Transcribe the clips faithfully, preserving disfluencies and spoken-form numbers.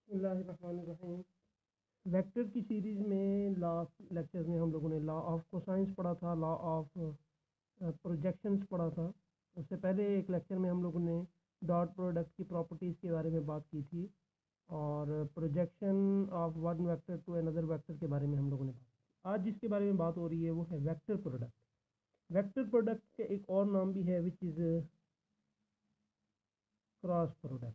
बिस्मिल्लाहिर्रहमानिर्रहीम। वेक्टर की सीरीज़ में लास्ट लेक्चर में हम लोगों ने लॉ ऑफ कोसाइंस पढ़ा था, लॉ ऑफ प्रोजेक्शंस पढ़ा था। उससे पहले एक लेक्चर में हम लोगों ने डॉट प्रोडक्ट की प्रॉपर्टीज़ के बारे में बात की थी और projection of one vector to another vector के बारे में हम लोगों ने बात की। आज जिसके बारे में बात हो रही है वो है वेक्टर प्रोडक्ट। वेक्टर प्रोडक्ट के एक और नाम भी है विच इज़ क्रॉस प्रोडक्ट।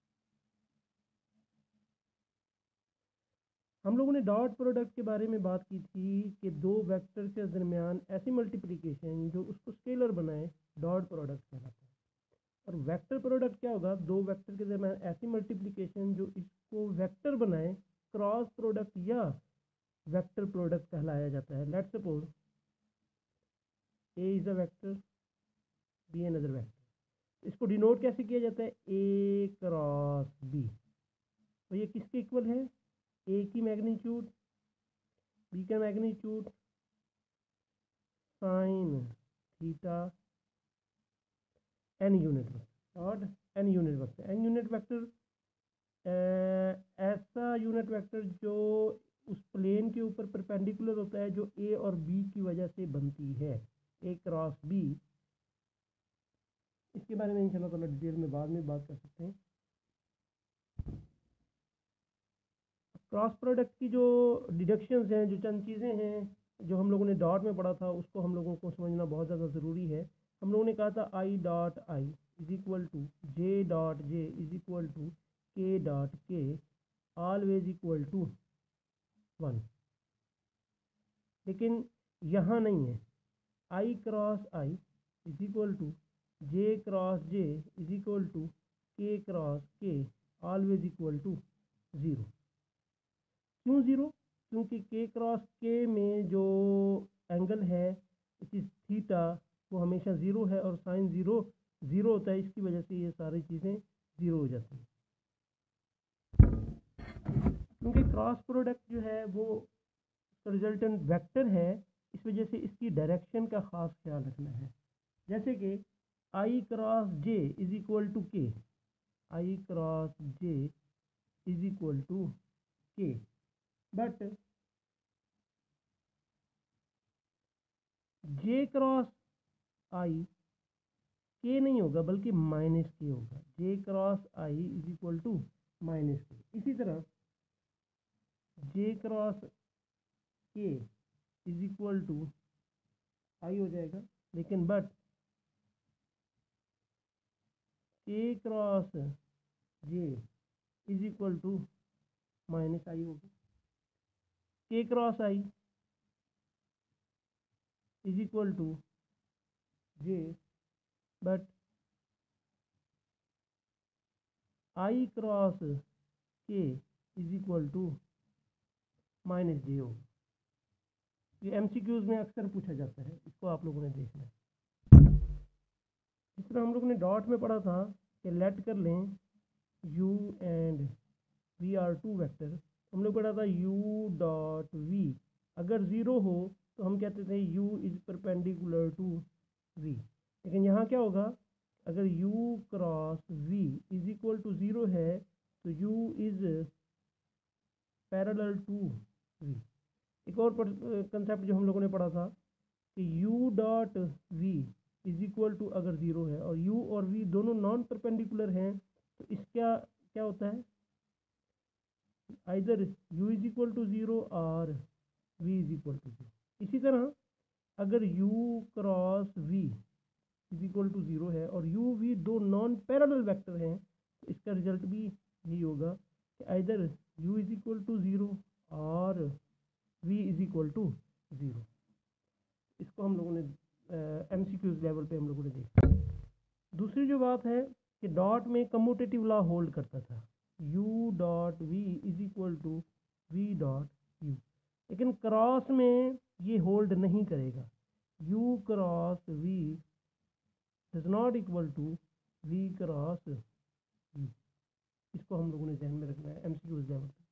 हम लोगों ने डॉट प्रोडक्ट के बारे में बात की थी कि दो वेक्टर के दरमियान ऐसी मल्टीप्लिकेशन जो उसको स्केलर बनाए डॉट प्रोडक्ट कहलाता है। और वेक्टर प्रोडक्ट क्या होगा? दो वेक्टर के दरमियान ऐसी मल्टीप्लिकेशन जो इसको वेक्टर बनाए क्रॉस प्रोडक्ट या वेक्टर प्रोडक्ट कहलाया जाता है। Let's suppose A is a vector, B another vector. इसको डिनोट कैसे किया जाता है? A cross B. तो ये किसके इक्वल है? ए की मैग्नीट्यूड, बी का magnitude sine theta N unit vector और N unit vector. N unit vector ऐसा यूनिट वेक्टर जो उस प्लेन के ऊपर परपेंडिकुलर होता है जो ए और बी की वजह से बनती है। ए क्रॉस बी, इसके बारे में इंशाल्लाह ताला डिटेल में बाद में बात कर सकते हैं। क्रॉस प्रोडक्ट की जो डिडक्शंस हैं, जो चंद चीज़ें हैं जो हम लोगों ने डॉट में पढ़ा था, उसको हम लोगों को समझना बहुत ज़्यादा ज़रूरी है। हम लोगों ने कहा था I dot I is equal to J dot J is equal to K dot K always equal to one. लेकिन यहाँ नहीं है। I cross I is equal to J cross J is equal to K cross K always equal to zero. क्यों zero? क्योंकि K cross के में जो angle है इट इज़ थीटा, वो हमेशा ज़ीरो है और साइन ज़ीरो ज़ीरो होता है। इसकी वजह से ये सारी चीज़ें ज़ीरो हो जाती हैं। क्योंकि क्रॉस प्रोडक्ट जो है वो रिजल्टेंट वेक्टर है, इस वजह से इसकी डायरेक्शन का ख़ास ख्याल रखना है। जैसे कि I cross J is equal to K, I cross J is equal to K, but J cross I K नहीं होगा बल्कि माइनस के होगा। J cross I is equal to minus K. इसी तरह J cross K is equal to I हो जाएगा, लेकिन but K cross J is equal to minus I होगा। K cross I is equal to J, but I cross K is equal to minus J होगा। ये MCQs में अक्सर पूछा जाता है, इसको आप लोगों ने देखना है। जिस तरह हम लोगों ने डॉट में पढ़ा था कि लेट कर लें u and v are two vector. हम लोग पढ़ा था u डॉट v अगर ज़ीरो हो तो हम कहते थे u is perpendicular to v। लेकिन यहाँ क्या होगा? अगर u cross v is equal to zero है तो u is parallel to v। एक और कंसेप्ट जो हम लोगों ने पढ़ा था कि u dot v is equal to अगर ज़ीरो है और u और v दोनों नॉन परपेंडिकुलर हैं तो इसका क्या होता है? Either u is equal to zero और v is equal to zero. इसी तरह अगर u cross v is equal to zero है और u v दो नॉन पैरेलल वेक्टर हैं तो इसका रिजल्ट भी यही होगा कि either u is equal to zero और v is equal to zero. इसको हम लोगों ने एम सी क्यूज लेवल पे हम लोगों ने देखा। दूसरी जो बात है कि डॉट में कम्यूटेटिव लॉ होल्ड करता था, u dot v is equal to v dot u। लेकिन क्रॉस में ये होल्ड नहीं करेगा। u cross v does not equal to v cross u। इसको हम लोगों ने ध्यान में रखना है एम सी क्यूज लेवल पे।